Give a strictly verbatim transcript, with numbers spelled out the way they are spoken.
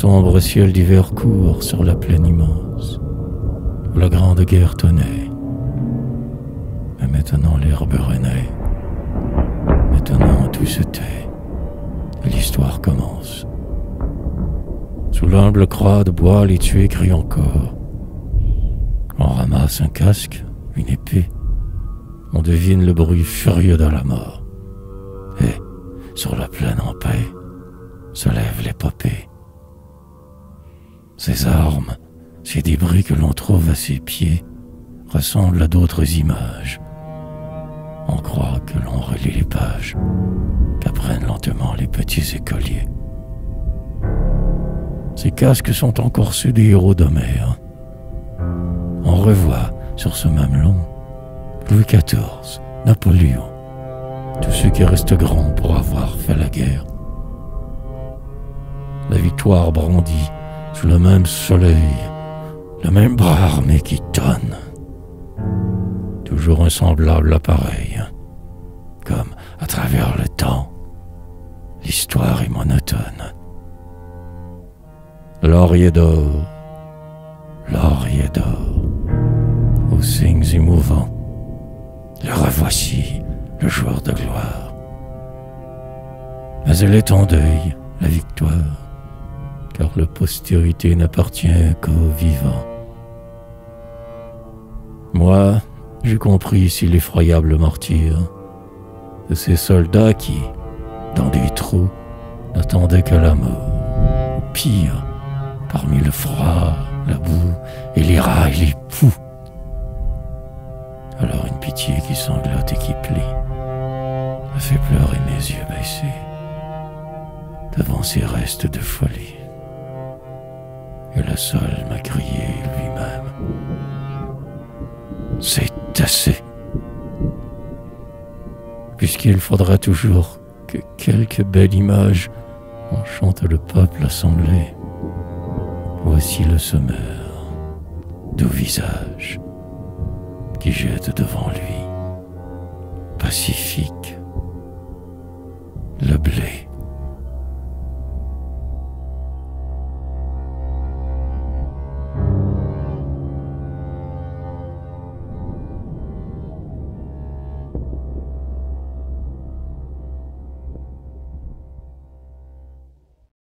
sombre ciel d'hiver court sur la plaine immense, où la grande guerre tenait. Mais maintenant l'herbe renaît, maintenant tout se tait, et l'histoire commence. Sous l'humble croix de bois, les tués crient encore. On ramasse un casque, une épée, on devine le bruit furieux de la mort. Et, sur la plaine en paix, se lève l'épopée. Ces armes, ces débris que l'on trouve à ses pieds, ressemblent à d'autres images. On croit que l'on relit les pages, qu'apprennent lentement les petits écoliers. Ces casques sont encore ceux des héros d'Homère. On revoit sur ce mamelon Louis quatorze, Napoléon, tous ceux qui restent grands pour avoir fait la guerre. La victoire brandie sous le même soleil, le même bras armé qui tonne. Toujours un semblable appareil, comme à travers le temps, l'histoire est monotone. Laurier d'or, laurier d'or, aux signes émouvants, le revoici, le joueur de gloire. Mais elle est en deuil, la victoire, car la postérité n'appartient qu'aux vivants. Moi, j'ai compris ici l'effroyable martyre de ces soldats qui, dans des trous, n'attendaient que la mort. Ou pire, parmi le froid, la boue et les rats et les poux. Alors une pitié qui sanglote et qui plie a fait pleurer mes yeux baissés devant ces restes de folie. Et le sol m'a crié lui-même. C'est assez. Puisqu'il faudra toujours que quelque belle image enchante le peuple assemblé, voici le semeur, doux visage, qui jette devant lui, pacifique, le blé.